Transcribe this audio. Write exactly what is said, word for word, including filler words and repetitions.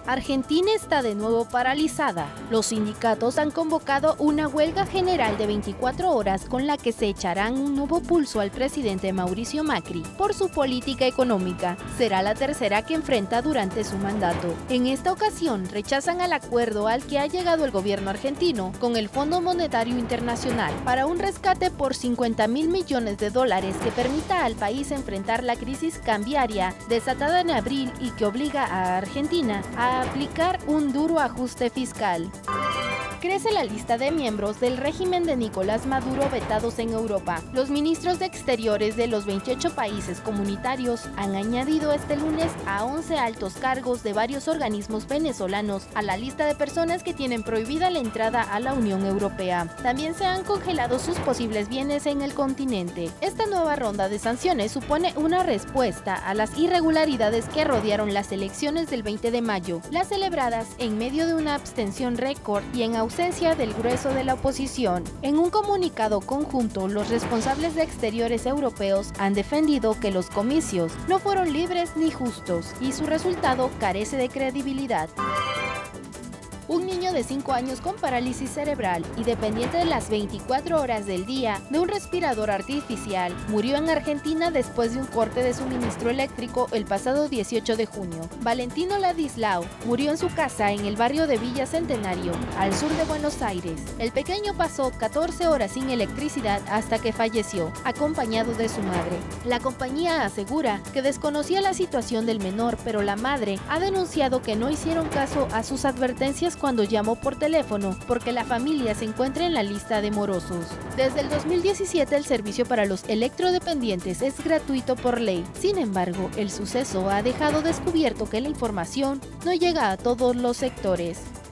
Argentina está de nuevo paralizada. Los sindicatos han convocado una huelga general de veinticuatro horas con la que se echarán un nuevo pulso al presidente Mauricio Macri por su política económica. Será la tercera que enfrenta durante su mandato. En esta ocasión rechazan el acuerdo al que ha llegado el gobierno argentino con el Fondo Monetario Internacional para un rescate por cincuenta mil millones de dólares que permita al país enfrentar la crisis cambiaria desatada en abril y que obliga a Argentina a aplicar un duro ajuste fiscal. Crece la lista de miembros del régimen de Nicolás Maduro vetados en Europa. Los ministros de Exteriores de los veintiocho países comunitarios han añadido este lunes a once altos cargos de varios organismos venezolanos a la lista de personas que tienen prohibida la entrada a la Unión Europea. También se han congelado sus posibles bienes en el continente. Esta nueva ronda de sanciones supone una respuesta a las irregularidades que rodearon las elecciones del veinte de mayo, las celebradas en medio de una abstención récord y en ausencia del grueso de la oposición. En un comunicado conjunto, los responsables de Exteriores europeos han defendido que los comicios no fueron libres ni justos y su resultado carece de credibilidad. Un niño de cinco años con parálisis cerebral y dependiente de las veinticuatro horas del día de un respirador artificial murió en Argentina después de un corte de suministro eléctrico el pasado dieciocho de junio. Valentino Ladislao murió en su casa en el barrio de Villa Centenario, al sur de Buenos Aires. El pequeño pasó catorce horas sin electricidad hasta que falleció, acompañado de su madre. La compañía asegura que desconocía la situación del menor, pero la madre ha denunciado que no hicieron caso a sus advertencias cuando llamó por teléfono porque la familia se encuentra en la lista de morosos. Desde el dos mil diecisiete el servicio para los electrodependientes es gratuito por ley. Sin embargo, el suceso ha dejado descubierto que la información no llega a todos los sectores.